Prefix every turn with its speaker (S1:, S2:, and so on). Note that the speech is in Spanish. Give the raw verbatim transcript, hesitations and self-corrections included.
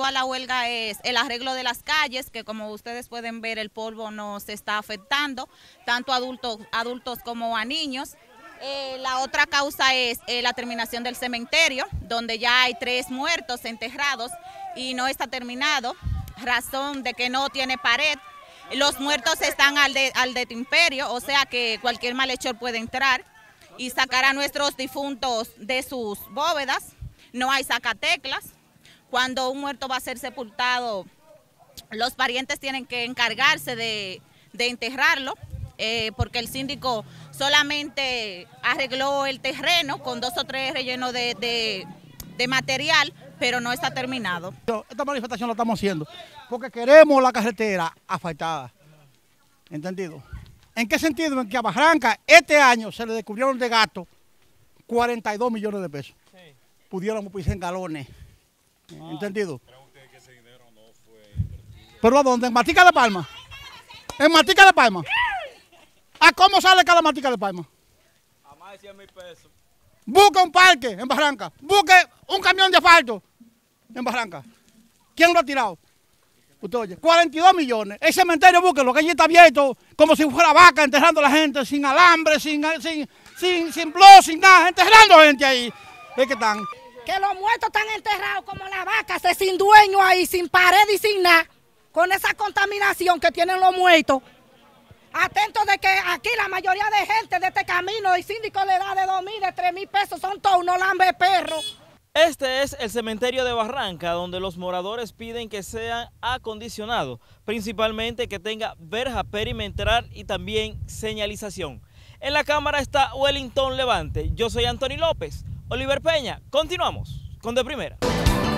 S1: motivo a la huelga es el arreglo de las calles, que como ustedes pueden ver el polvo nos está afectando, tanto a adultos, adultos como a niños. Eh, la otra causa es eh, la terminación del cementerio, donde ya hay tres muertos enterrados y no está terminado, razón de que no tiene pared. Los muertos están al, de, al detimperio, o sea que cualquier malhechor puede entrar y sacar a nuestros difuntos de sus bóvedas. No hay sacateclas. Cuando un muerto va a ser sepultado, los parientes tienen que encargarse de, de enterrarlo, eh, porque el síndico solamente arregló el terreno con dos o tres rellenos de, de, de material, pero no está terminado.
S2: Esta manifestación la estamos haciendo porque queremos la carretera asfaltada, ¿entendido? ¿En qué sentido? En que a Barranca este año se le descubrieron de gasto cuarenta y dos millones de pesos. Sí. Pudiéramos pisar en galones, ah, ¿entendido? ¿Creen ustedes que ese dinero no fue invertido? ¿Pero a dónde? ¿En Matica de Palma? ¿En Matica de Palma? ¿A cómo sale cada Matica de Palma?
S3: A más de cien mil pesos.
S2: Busque un parque en Barranca, busque un camión de asfalto en Barranca. ¿Quién lo ha tirado? Usted oye, cuarenta y dos millones. El cementerio, búsquelo, que allí está abierto como si fuera vaca, enterrando a la gente, sin alambre, sin, sin, sin, sin blog, sin nada, enterrando gente ahí. Es que están.
S4: Que los muertos están enterrados como la vaca, sin dueño ahí, sin pared y sin nada, con esa contaminación que tienen los muertos. Atentos de que aquí la mayoría de gente de este camino, el síndico le da de dos mil, de tres mil pesos, son todos unos lambe perros.
S3: Este es el cementerio de Barranca, donde los moradores piden que sea acondicionado, principalmente que tenga verja perimetral y también señalización. En la cámara está Wellington Levante, yo soy Anthony López. Oliver Peña, continuamos con De Primera.